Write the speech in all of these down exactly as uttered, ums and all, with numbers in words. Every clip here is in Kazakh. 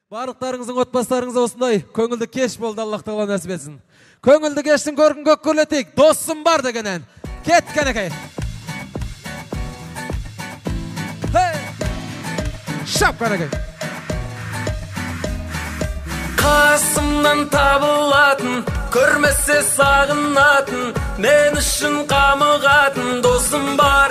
Барлықтарыңыздың отбасыларыңыз осындай көңілді кеш болды, Аллах тағала нәсіп етсін. Көңілді кештің көркін көк көрлетейік. Досым бар дегенен. Кет кәнекей. Шап кәнекей. Қасымнан табылатын, көрмесе сағынатын, мен үшін қамығатын досым бар.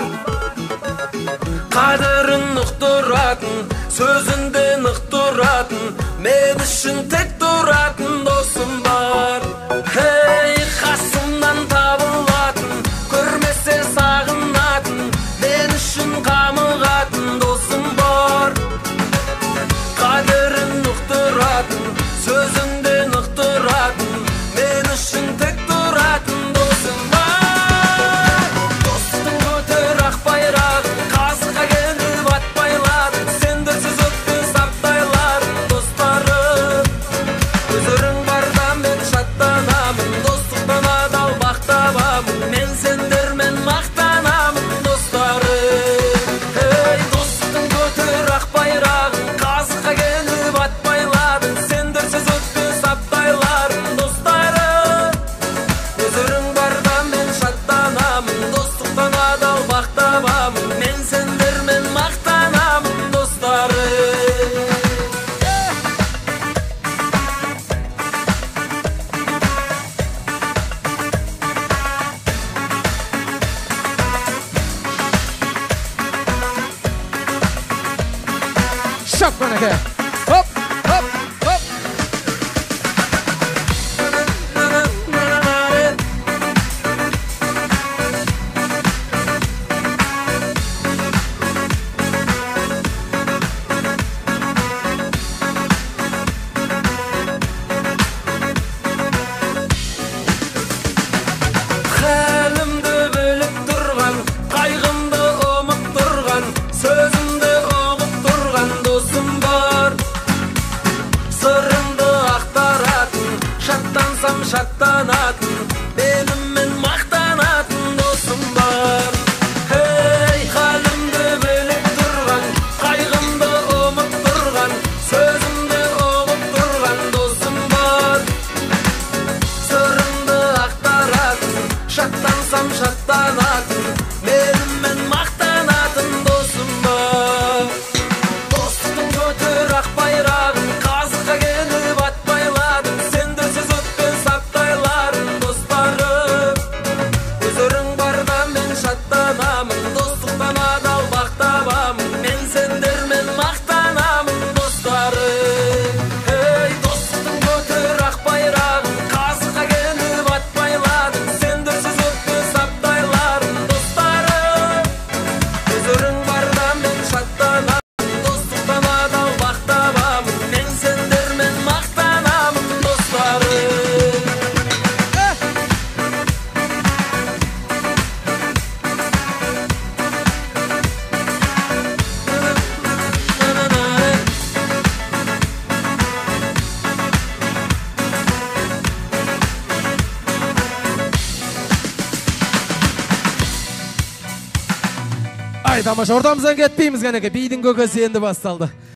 Қадырын ұқтыратын, сөзінде нық тұратын, мен үшін тек тұратын досым бар. Хей, қасымнан табылатын, көрмесе сағынатын, мен үшін қамығатын досым бар. Қадырын ұқтыратын, сөзінде нық тұратын, мен үшін тек тұратын досым бар. Достың көтер ақ байрағын, қазыққа келіп ат байладың, сендерсіз өтпес аптайларым достарым. Өзірің барда мен шаттанамын, достықтан адал бақ табамын, мен сендермен мақтанамын достарым. Ей, достың көтер ақ байрағын, қазыққа келіп ат байладың, сендерсіз өтпес аптайларым достарым. Өзірің барда мен шаттанамын, достықтан адал бақ табамын, мен сендермен мақтанамын достарым. Шап кәнекей. Хоп, хоп, хоп. Хәлімді біліп тұрған, қайғымды ұмыт тұрған, сөзімді ұғып тұрған досым бар. Сырымды ақтаратын, шаттансам шаттанатын, менімен мақтанатын досым бар. Хей, хәлімді біліп тұрған, қайғымды ұмыт тұрған, сөзімді ұғып тұрған досым бар. Сырымды ақтаратын, шаттансам шаттанатын, менімен мақтанатын досым бар. Достың көтер ақ байрағын, қазыққа келіп ат байладың, сендерсіз өтпес аптайларым достарым. Өзірің барда мен шаттанамын, достықтан адал бақ табамын, мен сендермен мақтанамын достарым. Ей, достың көтер ақ байрағын, қазыққа келіп ат байладың, сендерсіз өтпес аптайларым достарым. Өзірің барда мен шаттанамын, достықтан адал бақ табамын, мен сендермен мақтанамын достарым. Ай, тамаша, ортамыздан кетпейміз кәнекей. Бидің көкесі енді басталды.